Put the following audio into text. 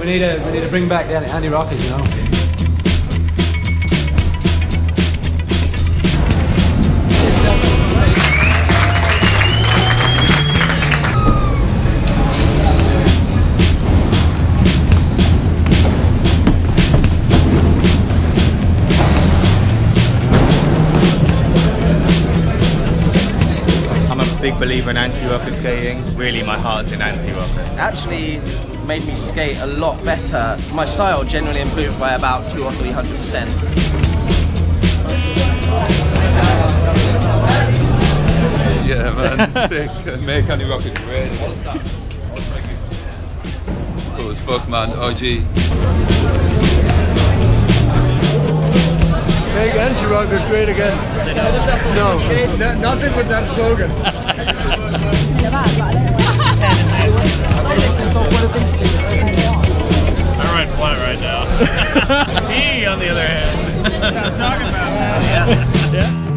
We need to bring back the Antirockers, you know. Big believer in anti-rocker skating. Really, my heart's in anti-rockers. Actually made me skate a lot better. My style generally improved by about 200 or 300%. Yeah, man, sick. Make Antirockers great. It's cool as fuck, man. OG. Make Antirockers great again. No, nothing with that slogan. I ride flat right now. He, on the other hand. That's what I'm talking about. Yeah.